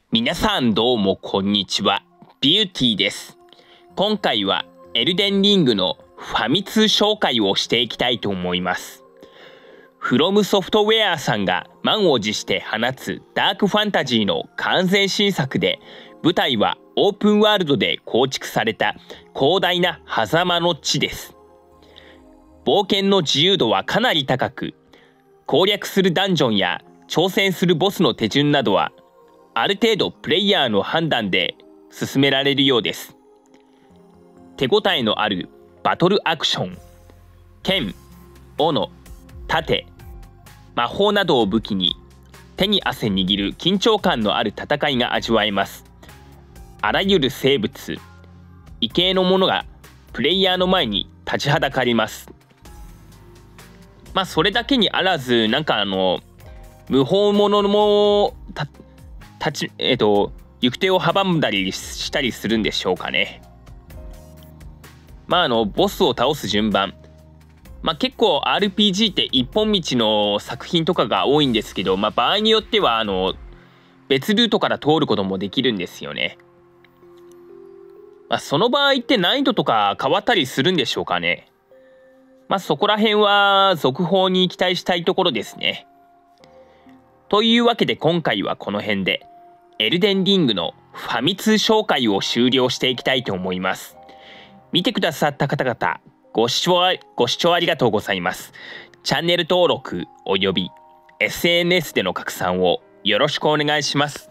皆さんどうもこんにちは。ビューティーです。今回はエルデンリングのファミ通紹介をしていきたいと思います。フロムソフトウェアさんが満を持して放つダークファンタジーの完全新作で、舞台はオープンワールドで構築された広大な狭間の地です。冒険の自由度はかなり高く、攻略するダンジョンや挑戦するボスの手順などはある程度プレイヤーの判断で進められるようです。手応えのあるバトルアクション、剣、斧、盾、魔法などを武器に手に汗握る緊張感のある戦いが味わえます。あらゆる生物、異形のものがプレイヤーの前に立ちはだかります。それだけにあらず、無法者も行く手を阻んだりしたりするんでしょうかね。ボスを倒す順番、結構 RPG って一本道の作品とかが多いんですけど、場合によっては別ルートから通ることもできるんですよね。その場合って難易度とか変わったりするんでしょうかね。そこら辺は続報に期待したいところですね。というわけで今回はこの辺でエルデンリングのファミ通紹介を終了していきたいと思います。見てくださった方々、ご視聴ありがとうございます。チャンネル登録および SNS での拡散をよろしくお願いします。